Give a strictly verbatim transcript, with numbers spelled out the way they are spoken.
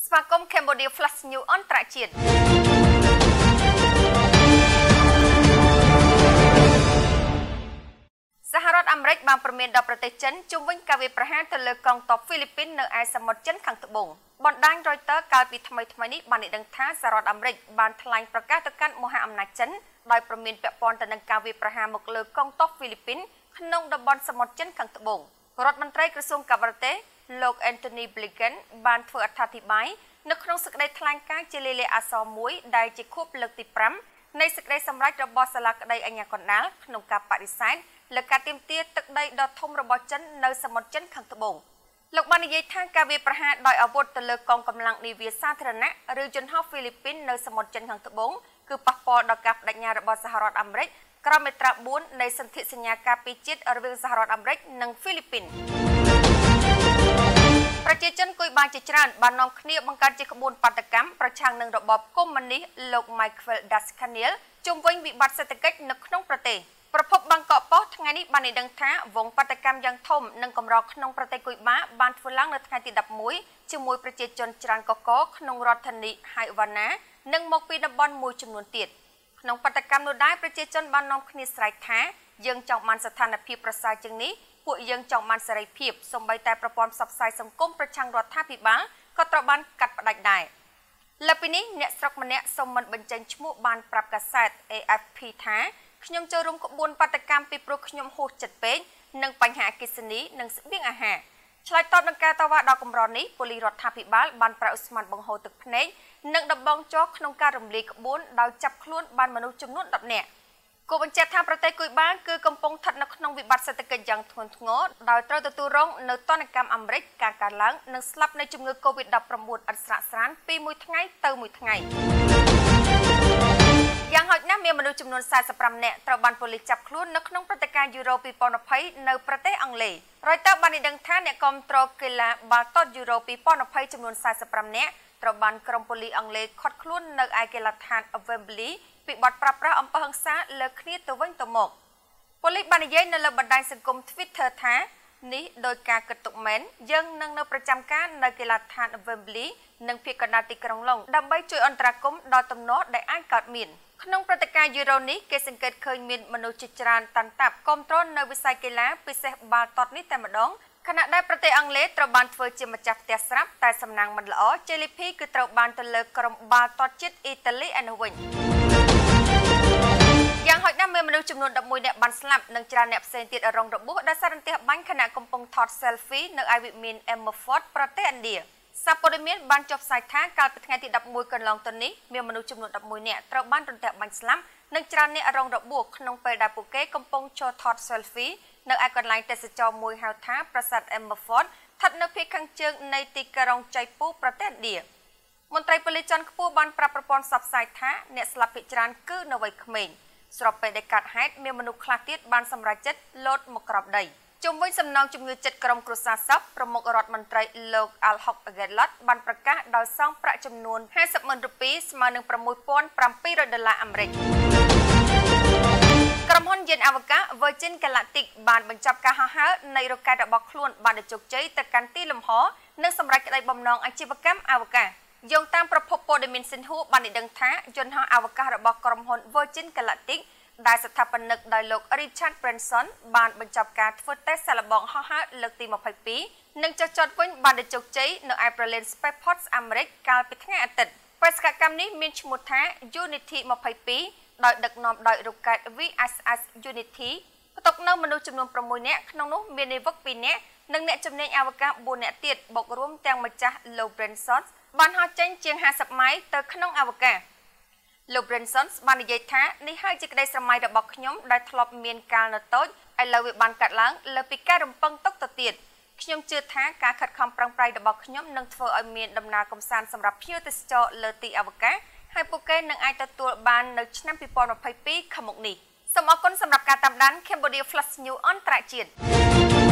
ស្វាគមន៍ Cambodia Flash News អន្តរជាតិសហរដ្ឋអាមេរិកបានប្រមានដល់ប្រទេសចិនជុំវិញការវាយប្រហារទៅលើកងទ័ពហ្វីលីពីននៅឯសមុទ្រចិនខាងត្បូងបណ្ដាញ Reuters កាលពីថ្មីថ្មីនេះបានដឹងថាសហរដ្ឋអាមេរិកបានថ្លែងប្រកាសទៅកាន់មហាអំណាចចិនដោយប្រមានពាក់ព័ន្ធទៅនឹងការវាយប្រហារមកលើកងទ័ពហ្វីលីពីនក្នុងតំបន់សមុទ្រចិនខាងត្បូងរដ្ឋមន្ត្រីក្រសួងការបរទេសលោក Anthony Blinken បានធ្វើអត្ថាធិប្បាយនៅក្នុងសេចក្តីថ្លែងការណ៍ជាលាយលក្ខណ៍អក្សរមួយដែលជាខួបលើកទីfiveនៃសេចក្តីសម្រេចរបស់សាលាក្តីអាជ្ញាកណ្ដាលក្នុងការបដិសេធលើការទាមទារទឹកដីដ៏ធំរបស់ចិននៅសមុទ្រចិនខាងត្បូងលោកបាននិយាយថាការវាយប្រហារដោយអាវុធទៅលើកងកម្លាំងនាវាសាធារណៈឬយន្តហោះហ្វីលីពីននៅសមុទ្រចិនខាងត្បូងគឺប៉ះពាល់ដល់ការបដិញ្ញារបស់សហរដ្ឋអាមេរិកក្រោមមាត្រាfourនៃសន្ធិសញ្ញាការពារជាតិរវាងសហរដ្ឋអាមេរិកនិងហ្វីលីពីនប្រជាជនគួយបានជាច្រើនបាននាំគ្នាបង្កើតជាក្បួនបាតកម្មប្រឆាំងនឹងរបបកុម្មុយនីសលោក Michael Daskaniel ជុំវិញវិបត្តិសេដ្ឋកិច្ចនៅក្នុងប្រទេសប្រភពបាងកកប៉ុស្តិ៍ថ្ងៃនេះបានដឹងថាវងបាតកម្មយ៉ាងធំនិងកម្រក្នុងប្រទេសគុយបាបានធ្វើឡើងនៅថ្ងៃទីelevenជាមួយប្រជាជនច្រើនកកក្នុងរដ្ឋធានី Havana និងមកពីតំបន់មួយចំនួនទៀតក្នុងបាតកម្មនោះដែរប្រជាជនបាននាំគ្នាស្រែកថាយើងចង់បានស្ថានភាពប្រសើរជាងនេះពួកយើងចង់បានសេរីភាពសូម្បីតែប្រព័ន្ធផ្សព្វផ្សាយសង្គមប្រឆាំងរដ្ឋាភិបាលក៏ត្រូវបានកាត់ផ្តាច់ដែរលើពីនេះអ្នកស្រុកម្នាក់សូមមិនបញ្ចេញឈ្មោះបានប្រាប់កាសែត A F P ថាខ្ញុំចូលរួមក្បួនបាតកម្មពីព្រោះខ្ញុំហួសចិត្តពេកនិងបញ្ហាអគ្គិសនីនិងស្បៀងអាហារឆ្លើយតបនឹងការតវ៉ាដ៏កម្រនេះប៉ូលីសរដ្ឋាភិបាលបានប្រើឧស្ម័នបង្ហូរទឹកភ្នែកនិងដំបងចោះក្នុងការរំលាយក្បួនដោយចាប់ខ្លួនបានមនុស្សចំនួនtenនាក់គូបញ្ជាក់ថាប្រទេសគុយបាគឺកំពុងស្ថិតនៅក្នុងវិបត្តិសេដ្ឋកិច្ចយ៉ាងធ្ងន់ធ្ងរដោយត្រូវទទួលរងនៅទណ្ឌកម្មអាមេរិកការកើនឡើងនិងស្លាប់នៃជំងឺ COVID nineteen ឥតស្រាកស្រានពីមួយថ្ងៃទៅមួយថ្ងៃយ៉ាងហោចណាស់មានមនុស្សចំនួនforty-fiveនាក់ត្រូវបានប៉ូលីសចាប់ខ្លួននៅក្នុងព្រឹត្តិការណ៍ Euro twenty twenty នៅប្រទេសអង់គ្លេស Reuters បានដឹងថាអ្នកគាំទ្រកីឡាបាល់ទាត់ Euro twenty twenty ចំនួនforty-fiveនាក់ត្រូវបានក្រុមប៉ូលីសអង់គ្លេសឃាត់ខ្លួននៅឯកីឡដ្ឋាន Wembley ពីបទប្រើប្រាស់អំពើហិង្សាលើគ្នាទៅវិញទៅមកប៉ូលីសបាននិយាយនៅលើបណ្ដាញសង្គម Twitter ថានេះដោយការគិតទុកមែនយើងនឹងនៅប្រចាំការនៅកីឡដ្ឋាន Wembley និងភាគកណ្ដាលទីក្រុងឡុងដើម្បីជួយអន្តរាគមន៍ដល់ទំនាស់ដែលអាចកើតមានក្នុងព្រឹត្តិការណ៍ Euro នេះគេសង្កេតឃើញមានមនុស្សជាច្រើនតាន់តាប់គាំទ្រនៅវិស័យកីឡាពិសេសបាល់ទាត់នេះតែម្ដងខណៈដែលប្រទេសអង់គ្លេសត្រូវបានធ្វើជាម្ចាស់ផ្ទះស្រាប់តែសំណាងមិនល្អជេលីភីគឺត្រូវបានទៅលើក្រុមបាល់ទាត់ជាតិអ៊ីតាលីឯនោះវិញយ៉ាងហោចណាស់មានមនុស្សចំនួនelevenនាក់បានស្លាប់និងច្រើនអ្នកផ្សេងទៀតរងរបួសដោយសាររន្ទះបាញ់ខណៈកំពុងថត selfie នៅឯវិមាន Emmerford ប្រទេសឥណ្ឌាសាព័ត៌មានបានចុះផ្សាយថាកាលពីថ្ងៃទីelevenកន្លងទៅនេះមានមនុស្សចំនួនelevenនាក់ត្រូវបានរន្ទះបាញ់ស្លាប់និងច្រើនអ្នករងរបួសក្នុងពេលដែលពួកគេកំពុងចូលថត selfie នៅឯកន្លែងទេសចរណ៍មួយហៅថាប្រាសាទ Emmerford ស្ថិតនៅភាគខាងជើងនៃទីក្រុងចៃពូប្រទេសឥណ្ឌាមន្ត្រីប៉ូលីសជាន់ខ្ពស់បានប្រាប់ប្រព័ន្ធផ្សព្វផ្សាយថាអ្នកស្លាប់ភាគច្រើនគឺនៅវ័យក្មេងស្របពេលដែលកាត់ហេតុមានមនុស្សខ្លះទៀតបានសម្រេចចិត្តលោតមកក្រោមដីជុំវិញសំណងជំងឺចិត្តក្រុមគ្រួសារសពប្រមុខរដ្ឋមន្ត្រីលោក Al-Haq Galactic បានប្រកាសដោយសងប្រាក់ចំនួនfifty thousandរូបៀស្មើនឹងsix thousand seven hundredដុល្លារអាមេរិកក្រុមហ៊ុនយានអវកាស Virgin Galactic បានបញ្ចប់ការហោះហើរនៃរ៉ុកែតរបស់ខ្លួនបានជោគជ័យទៅកាន់ទីលំហនិងសម្រេចក្តីបំណងអាជីវកម្មអវកាសយោងតាមប្រភពព័ត៌មានសិនហួរបានដឹងថាយន្តហោះអវកាសរបស់ក្រុមហ៊ុន Virgin Galactic ដែលស្ថាបនិកដោយលោក Richard Branson បានបញ្ចប់ការធ្វើតេស្តសាកល្បងហោះហើរលើកទីtwenty-twoនិងចុះចតវិញបានជោគជ័យនៅឯ Berlin Spaceport អាមេរិកកាលពីថ្ងៃអាទិត្យបេសកកម្មនេះមានឈ្មោះថា Unity twenty-two ដោយដឹកនាំដោយរ៉ុកែត V S S Unity ផ្ទុកនៅមនុស្សចំនួនsixនាក់ក្នុងនោះមាននាវិកtwoនាក់និងអ្នកជំនាញអវកាសfourនាក់ទៀតបូករួមទាំងម្ចាស់លោក Branson បានហោះចេញជាងfiftyម៉ៃល៍ទៅក្នុងអវកាសលោក Branson បាននិយាយថានេះហើយជាក្តីស្រមៃរបស់ខ្ញុំដែលធ្លាប់មានកាលនៅតូចឥឡូវវាបានកាត់ឡើងលើពីការរំពឹងទុកទៅទៀតខ្ញុំជឿថាការខិតខំប្រឹងប្រែងរបស់ខ្ញុំនឹងធ្វើឲ្យមានដំណើរកម្សាន្តសម្រាប់ភ្ញៀវទេសចរលើទីអវកាសហើយពួកគេនឹងអាចទទួលបាននៅឆ្នាំtwenty twenty-twoខាងមុខនេះសូមអរគុណសម្រាប់ការតាមដាន Cambodia Flash News អន្តរជាតិ